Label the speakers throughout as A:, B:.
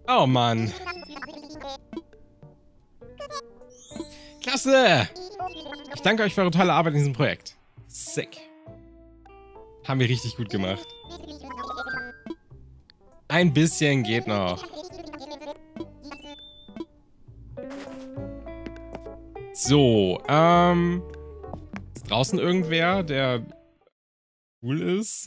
A: Oh Mann. Klasse! Ich danke euch für eure tolle Arbeit in diesem Projekt. Sick. Haben wir richtig gut gemacht. Ein bisschen geht noch. So, ist draußen irgendwer, der cool ist?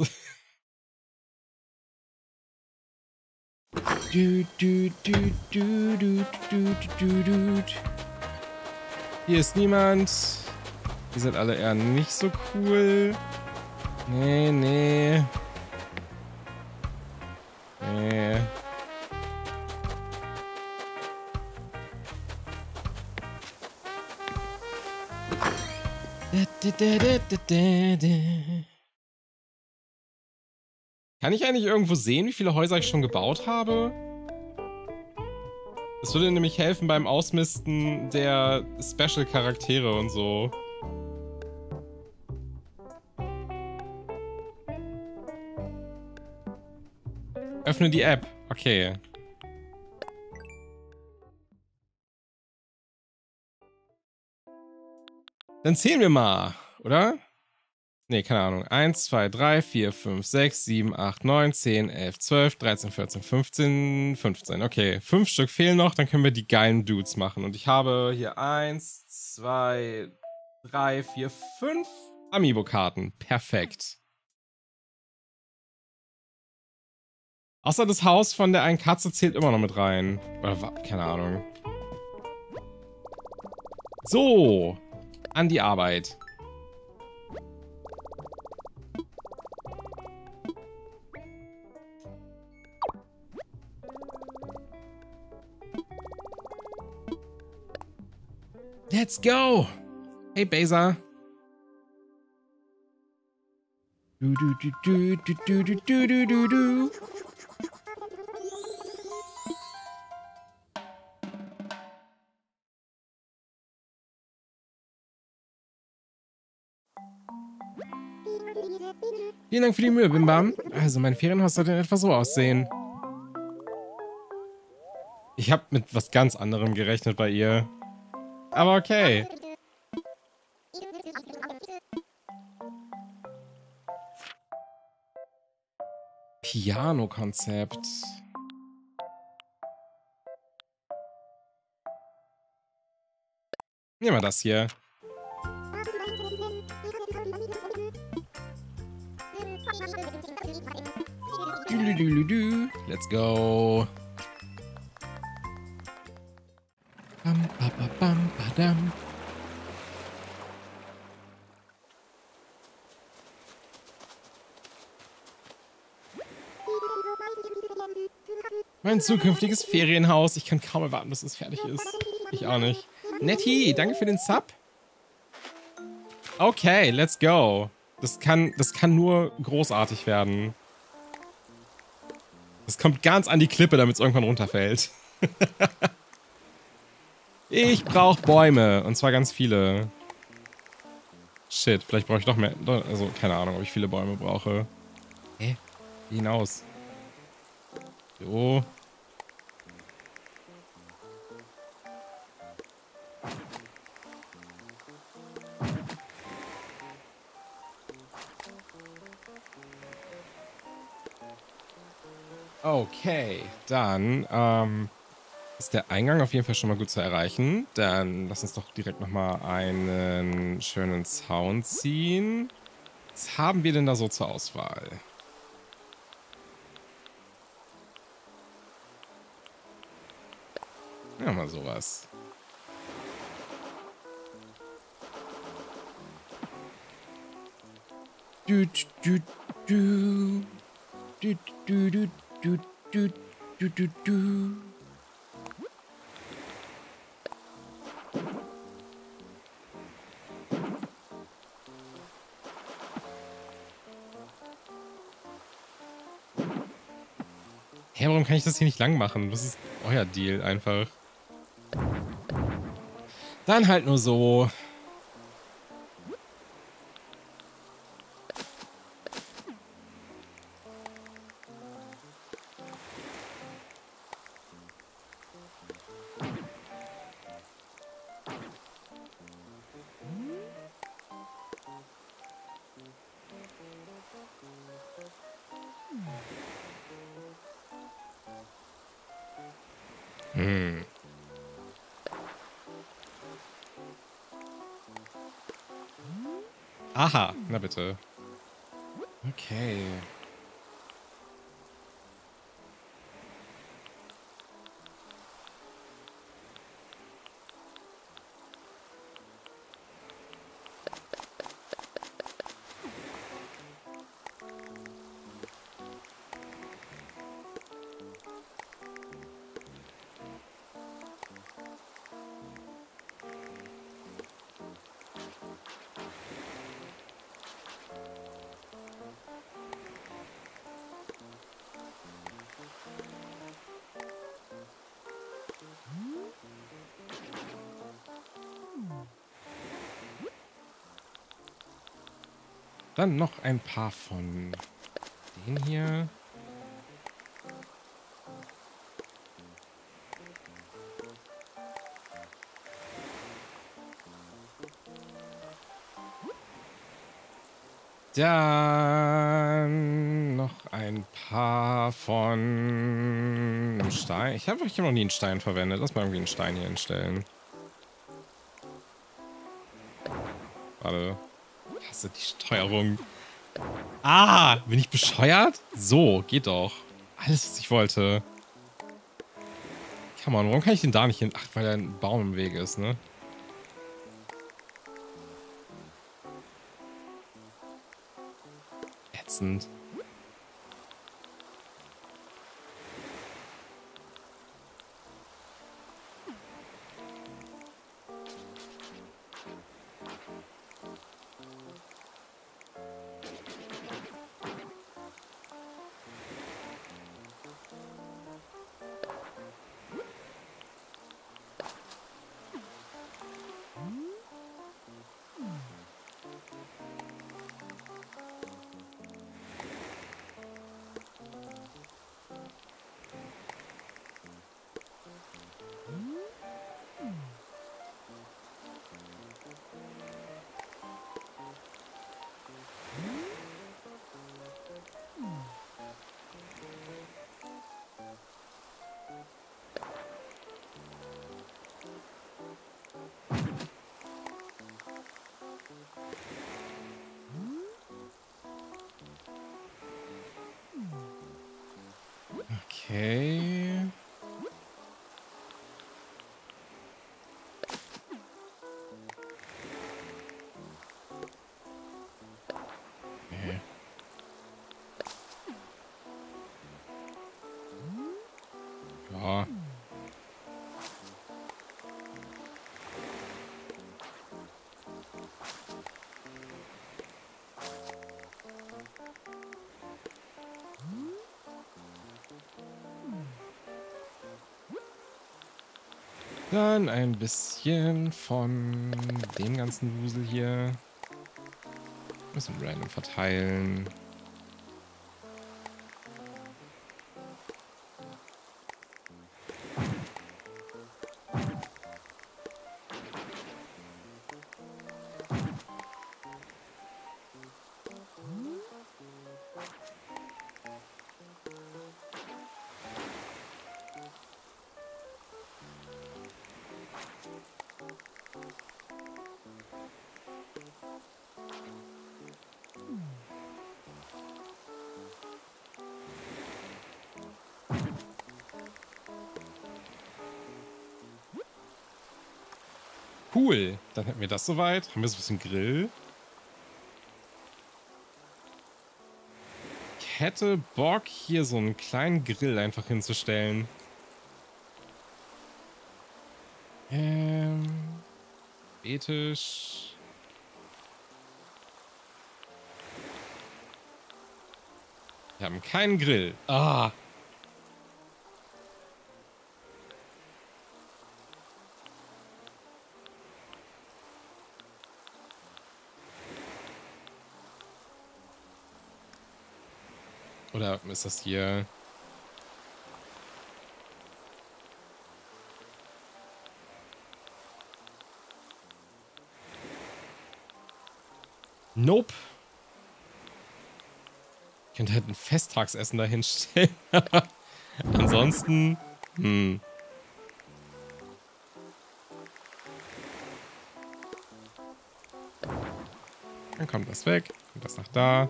A: Hier ist niemand. Die sind alle eher nicht so cool. Nee, nee. Nee. Kann ich eigentlich irgendwo sehen, wie viele Häuser ich schon gebaut habe? Das würde nämlich helfen beim Ausmisten der Special-Charaktere und so. Öffne die App. Okay. Dann zählen wir mal, oder? Nee, keine Ahnung. 1, 2, 3, 4, 5, 6, 7, 8, 9, 10, 11, 12, 13, 14, 15, 15. Okay, 5 Stück fehlen noch, dann können wir die geilen Dudes machen. Und ich habe hier 1, 2, 3, 4, 5 Amiibo-Karten. Perfekt. Außer das Haus von der einen Katze zählt immer noch mit rein. Oder keine Ahnung. So, an die Arbeit. Let's go! Hey, Beza. Du, du, du, du, du, du, du, du, du, du. Vielen Dank für die Mühe, Bimbam. Also, mein Ferienhaus sollte in etwa so aussehen. Ich habe mit was ganz anderem gerechnet bei ihr. Aber okay. Piano-Konzept. Nehmen wir das hier. Let's go. Bam, ba, ba, bam, badam. Mein zukünftiges Ferienhaus. Ich kann kaum erwarten, bis es fertig ist. Ich auch nicht. Nettie, danke für den Sub. Okay, let's go. Das kann nur großartig werden. Das kommt ganz an die Klippe, damit es irgendwann runterfällt. Ich brauche Bäume. Und zwar ganz viele. Shit, vielleicht brauche ich doch mehr. Also, keine Ahnung, ob ich viele Bäume brauche. Hä? Wie hinaus? So. Okay, dann ist der Eingang auf jeden Fall schon mal gut zu erreichen. Dann lass uns doch direkt nochmal einen schönen Zaun ziehen. Was haben wir denn da so zur Auswahl? Ja, mal sowas. Du, du, du. Du, du, du, du, du, du, du, du. Hä, warum kann ich das hier nicht lang machen? Was ist euer Deal einfach? Dann halt nur so. Hm. Aha, na bitte. Okay. Dann noch ein paar von den hier. Dann noch ein paar von einem Stein. Ich habe noch nie einen Stein verwendet. Lass mal irgendwie einen Stein hier hinstellen. Warte. Ich hasse die Steuerung. Ah, bin ich bescheuert? So, geht doch. Alles, was ich wollte. Come on, warum kann ich den da nicht hin? Ach, weil da ein Baum im Weg ist, ne? Ätzend. Okay. Nee. Ja. Dann ein bisschen von dem ganzen Wusel hier. Ein bisschen random verteilen. Cool. Dann hätten wir das soweit. Haben wir so ein bisschen Grill. Ich hätte Bock, hier so einen kleinen Grill einfach hinzustellen. Ethisch. Wir haben keinen Grill. Ah. Oder ist das hier? Nope. Ich könnte halt ein Festtagsessen dahin stellen. Ansonsten, Dann kommt das weg. Und das nach da.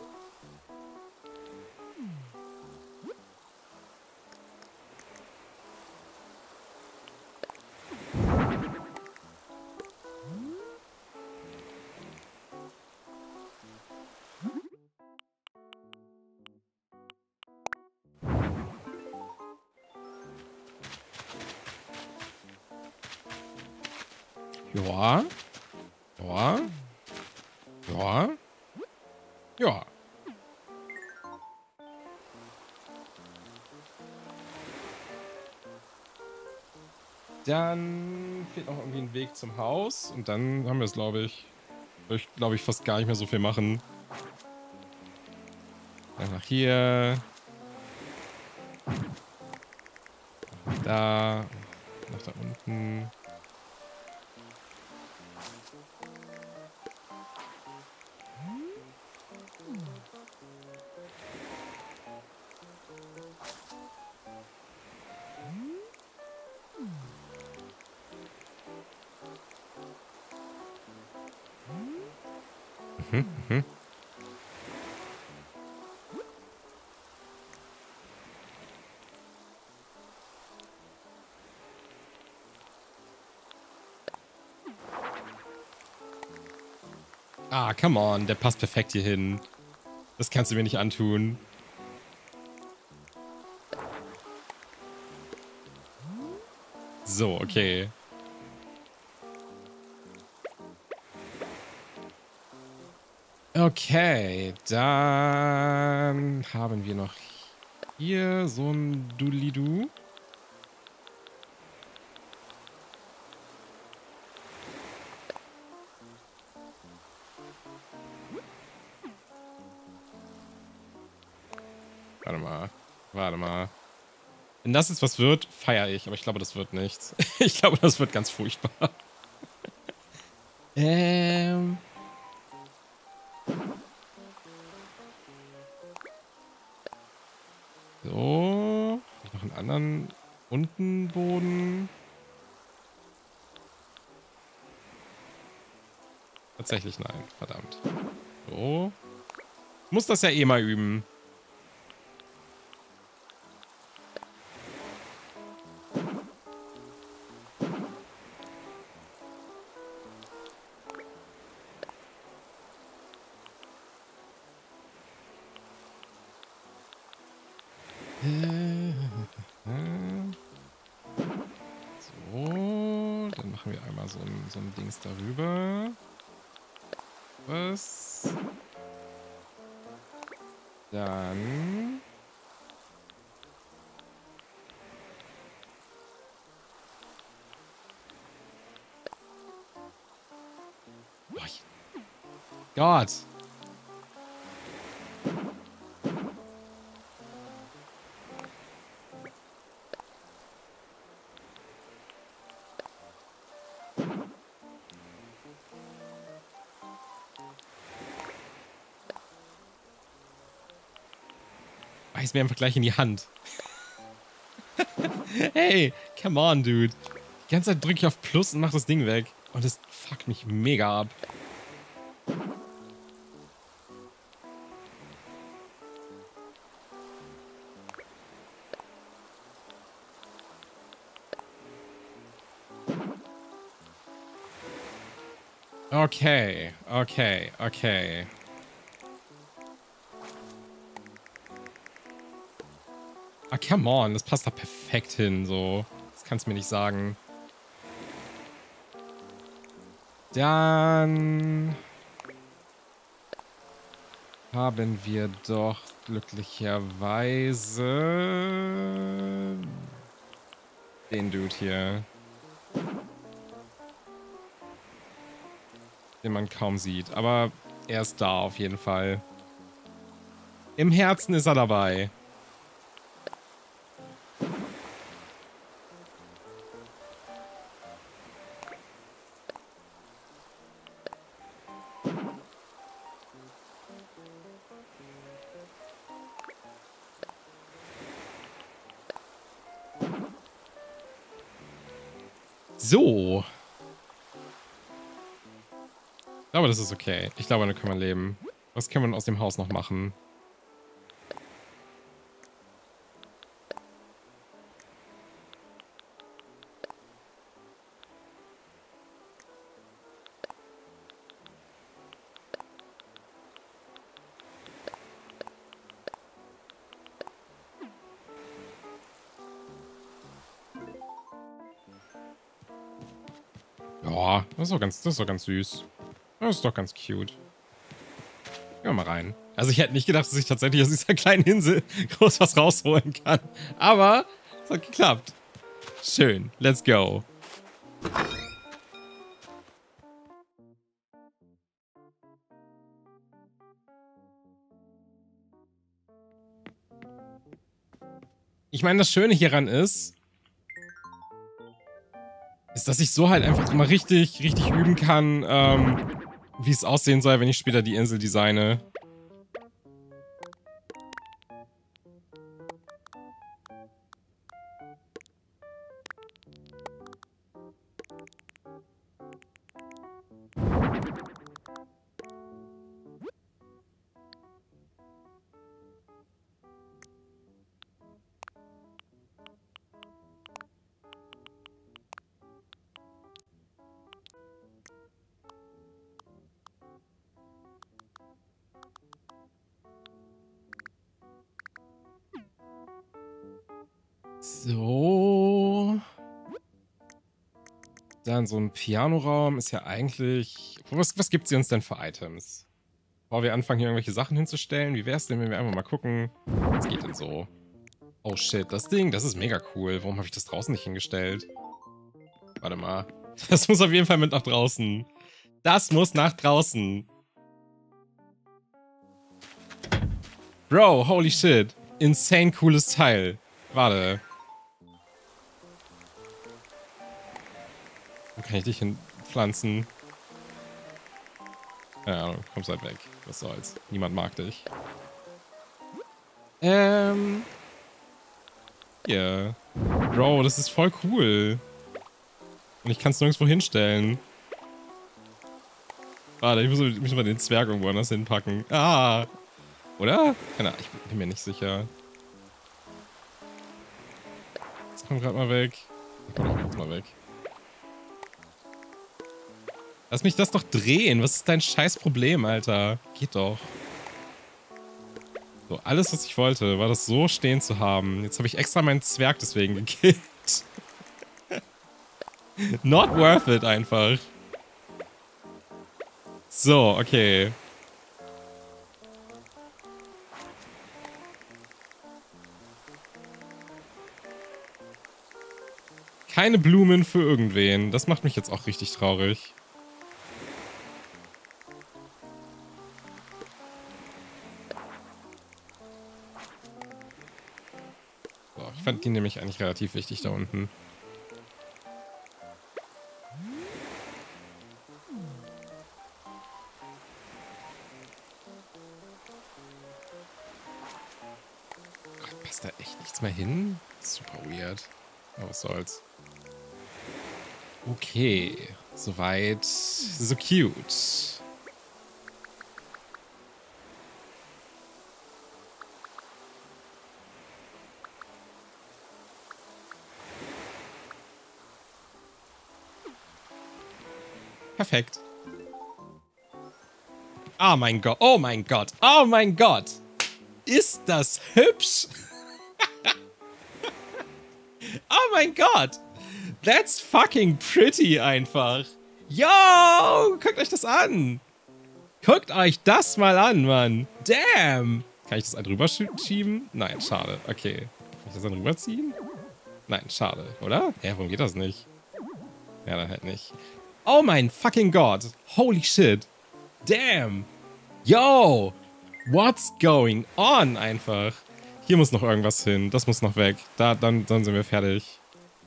A: Ja. Ja. Ja. Ja. Dann fehlt noch irgendwie ein Weg zum Haus. Und dann haben wir es, glaube ich. Ich glaube, ich fast gar nicht mehr so viel machen. Dann nach hier. Nach da. Nach da unten. Mhm. Ah, come on, der passt perfekt hier hin. Das kannst du mir nicht antun. So, okay. Okay, dann haben wir noch hier so ein Doodly-Doo. Warte mal. Warte mal. Wenn das jetzt was wird, feiere ich. Aber ich glaube, das wird nichts. Ich glaube, das wird ganz furchtbar. So. Noch einen anderen unten Boden. Tatsächlich nein. Verdammt. So. Muss das ja eh mal üben. So, dann machen wir einmal so ein Dings darüber. Was? Dann... Oh, Gott! Beiß mir einfach gleich in die Hand. Hey, come on, dude. Die ganze Zeit drücke ich auf Plus und mach das Ding weg. Und das fuckt mich mega ab. Okay, okay, okay. Ah, come on, das passt da perfekt hin, so. Das kannst du mir nicht sagen. Dann haben wir doch glücklicherweise den Dude hier. Den man kaum sieht. Aber er ist da auf jeden Fall. Im Herzen ist er dabei. So. glaube, das ist okay. Ich glaube, damit können wir leben. Was können wir denn aus dem Haus noch machen? Ja, das ist doch ganz süß. Das ist doch ganz cute. Gehen wir mal rein. Also ich hätte nicht gedacht, dass ich tatsächlich aus dieser kleinen Insel groß was rausholen kann. Aber es hat geklappt. Schön. Let's go. Ich meine, das Schöne hieran ist, dass ich so halt einfach immer richtig üben kann, wie es aussehen soll, wenn ich später die Insel designe. So. Dann so ein Pianoraum ist ja eigentlich... Was gibt sie uns denn für Items? Bevor wir anfangen, hier irgendwelche Sachen hinzustellen, wie wäre es denn, wenn wir einfach mal gucken, was geht denn so? Oh shit, das Ding, das ist mega cool. Warum habe ich das draußen nicht hingestellt? Warte mal. Das muss auf jeden Fall mit nach draußen. Das muss nach draußen. Bro, holy shit. Insane cooles Teil. Warte. Wo kann ich dich hinpflanzen? Ja, kommst halt weg. Was soll's. Niemand mag dich. Hier. Bro, das ist voll cool. Und ich kann es nirgendwo hinstellen. Warte, ich muss mal den Zwerg irgendwo anders hinpacken. Ah! Oder? Keine Ahnung, ich bin mir nicht sicher. Das kommt gerade mal weg. Das kommt auch jetzt mal weg. Lass mich das doch drehen. Was ist dein scheiß Problem, Alter? Geht doch. So, alles, was ich wollte, war das so stehen zu haben. Jetzt habe ich extra meinen Zwerg deswegen gekillt. Not worth it einfach. So, okay. Keine Blumen für irgendwen. Das macht mich jetzt auch richtig traurig. So, ich fand die nämlich eigentlich relativ wichtig da unten. Gott, passt da echt nichts mehr hin? Super weird. Aber was soll's. Okay, soweit so cute. Perfekt. Oh mein Gott, oh mein Gott, oh mein Gott. Ist das hübsch? Oh mein Gott. That's fucking pretty einfach. Yo, guckt euch das an. Guckt euch das mal an, Mann. Damn. Kann ich das ein drüber schieben? Nein, schade. Okay. Kann ich das dann rüberziehen? Nein, schade, oder? Hä, warum geht das nicht? Ja, dann halt nicht. Oh mein fucking Gott. Holy shit. Damn. Yo. What's going on einfach? Hier muss noch irgendwas hin. Das muss noch weg. Dann sind wir fertig.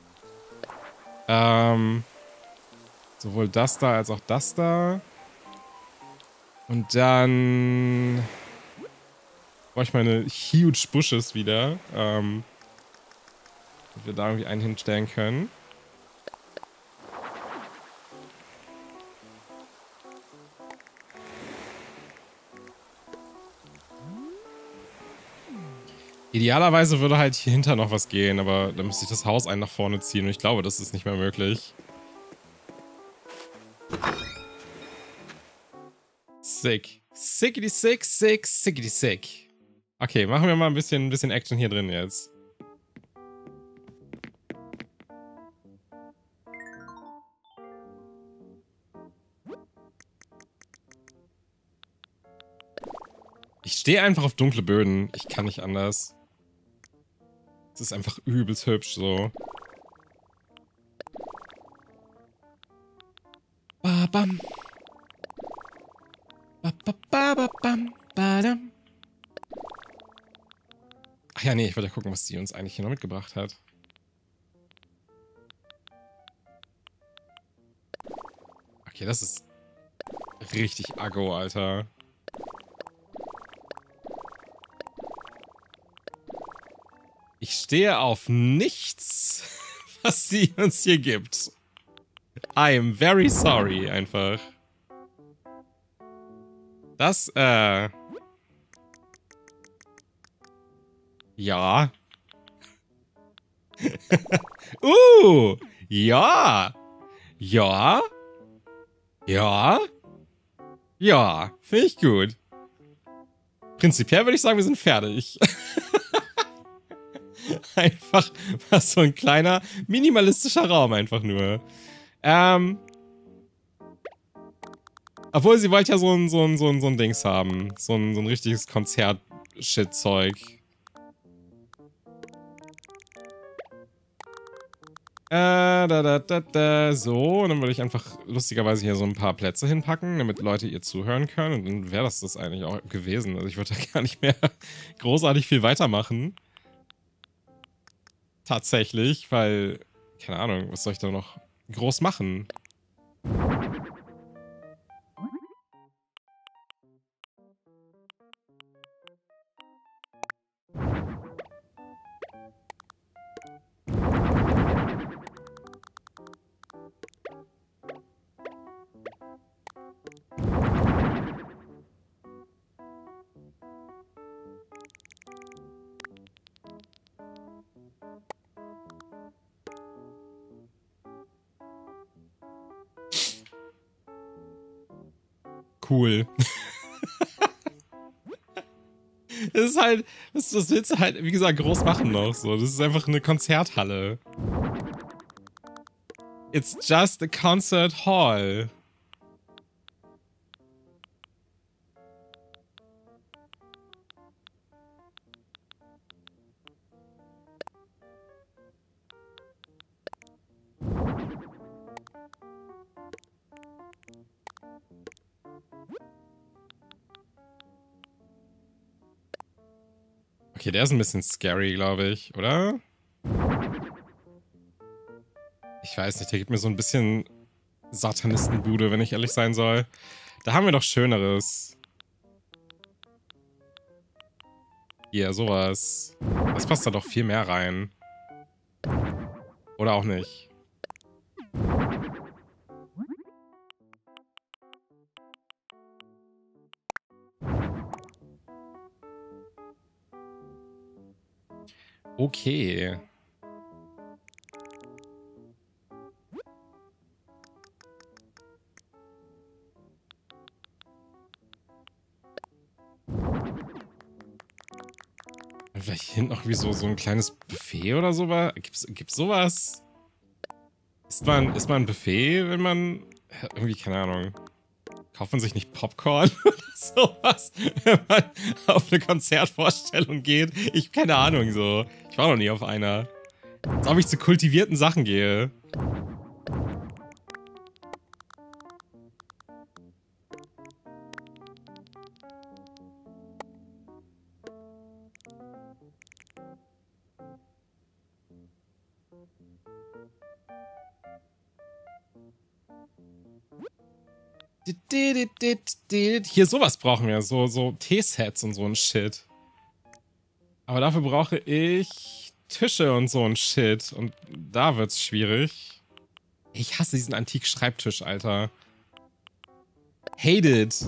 A: Sowohl das da als auch das da. Und dann brauche ich meine huge Bushes wieder. Damit wir da irgendwie einen hinstellen können. Idealerweise würde halt hier hinter noch was gehen, aber dann müsste ich das Haus nach vorne ziehen und ich glaube, das ist nicht mehr möglich. Sick. Sickity sick, sick, sickity sick. Okay, machen wir mal ein bisschen Action hier drin jetzt. Ich stehe einfach auf dunkle Böden. Ich kann nicht anders. Es ist einfach übelst hübsch so. Ba-bam. Ba-ba-ba-ba-bam. Ba-dam. Ach ja, nee, ich wollte ja gucken, was die uns eigentlich hier noch mitgebracht hat. Okay, das ist richtig aggro, Alter. Ich stehe auf nichts, was sie uns hier gibt. I am very sorry, einfach. Das, ja. Ja. Ja. Ja. Ja. Ja. Finde ich gut. Prinzipiell würde ich sagen, wir sind fertig. Einfach was so ein kleiner, minimalistischer Raum einfach nur. Obwohl, sie wollte ja so ein Dings haben. So ein richtiges Konzert-Shit-Zeug. So, und dann würde ich einfach lustigerweise hier so ein paar Plätze hinpacken, damit Leute ihr zuhören können. Und dann wäre das eigentlich auch gewesen. Also ich würde da gar nicht mehr großartig viel weitermachen. Tatsächlich, weil, keine Ahnung, was soll ich da noch groß machen? Cool. Das ist halt, das willst du halt, wie gesagt, groß machen noch. So. Das ist einfach eine Konzerthalle. It's just a concert hall. Okay, der ist ein bisschen scary, glaube ich, oder? Ich weiß nicht, der gibt mir so ein bisschen Satanistenbude, wenn ich ehrlich sein soll. Da haben wir doch Schöneres. Hier, sowas. Das passt da doch viel mehr rein. Oder auch nicht. Okay. Vielleicht hinten noch wie so ein kleines Buffet oder sowas? Gibt's sowas? Ist man ein Buffet, wenn man... Irgendwie, keine Ahnung. Kauft man sich nicht Popcorn oder sowas, wenn man auf eine Konzertvorstellung geht? Keine Ahnung, so. Ich war noch nie auf einer. Als ob ich zu kultivierten Sachen gehe. Hier, sowas brauchen wir. So Teesets und so ein Shit. Aber dafür brauche ich Tische und so ein Shit. Und da wird's schwierig. Ich hasse diesen Antik-Schreibtisch, Alter. Hate it.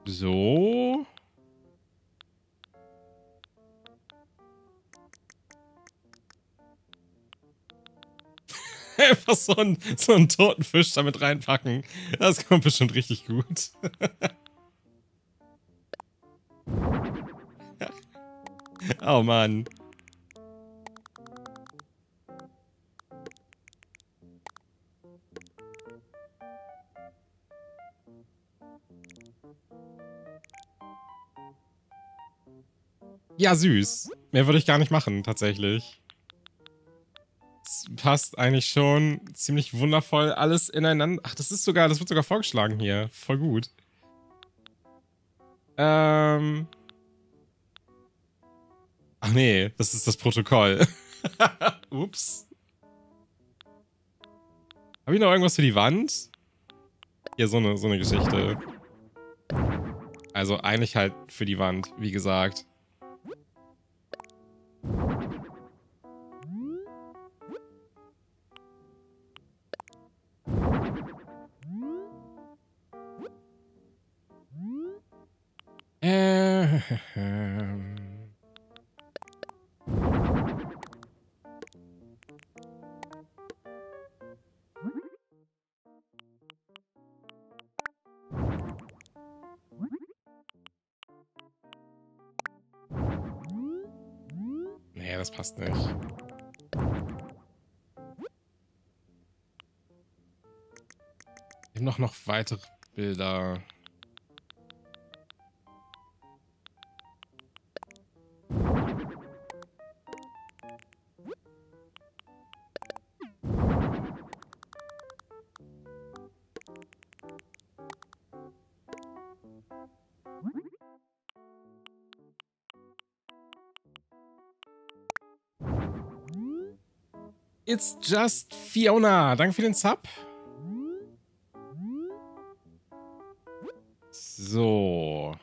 A: So. Einfach so einen toten Fisch damit reinpacken. Das kommt bestimmt richtig gut. Oh Mann. Ja, süß. Mehr würde ich gar nicht machen, tatsächlich. Es passt eigentlich schon ziemlich wundervoll alles ineinander. Ach, das wird sogar vorgeschlagen hier. Voll gut. Ach nee, das ist das Protokoll. Ups. Habe ich noch irgendwas für die Wand? Hier, so eine Geschichte. Also eigentlich halt für die Wand, wie gesagt. Nee, das passt nicht. Ich habe noch weitere Bilder. It's just Fiona. Danke für den Sub. So.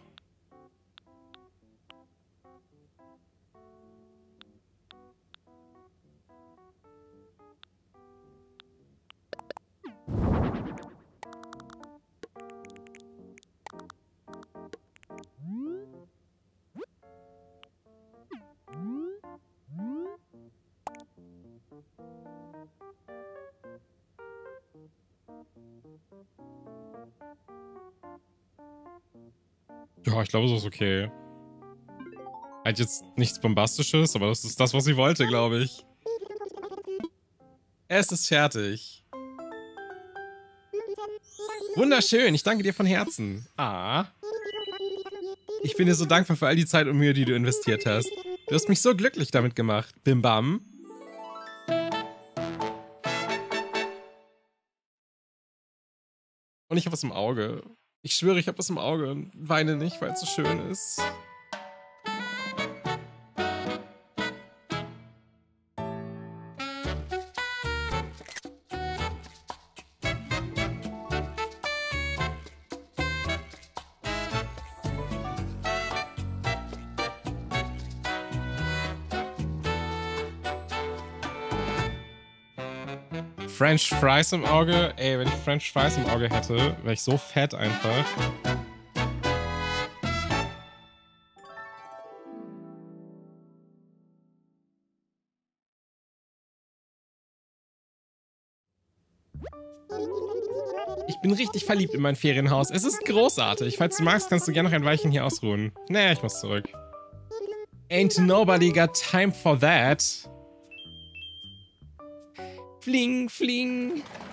A: Ja, ich glaube, so ist okay. Halt jetzt nichts Bombastisches, aber das ist das, was sie wollte, glaube ich. Es ist fertig. Wunderschön, ich danke dir von Herzen. Ah. Ich bin dir so dankbar für all die Zeit und Mühe, die du investiert hast. Du hast mich so glücklich damit gemacht. Bim bam. Und ich habe was im Auge. Ich schwöre, ich habe was im Auge und weine nicht, weil es so schön ist. French Fries im Auge? Ey, wenn ich French Fries im Auge hätte, wäre ich so fett einfach. Ich bin richtig verliebt in mein Ferienhaus. Es ist großartig. Falls du magst, kannst du gerne noch ein Weilchen hier ausruhen. Nee, ich muss zurück. Ain't nobody got time for that. Fling, fling.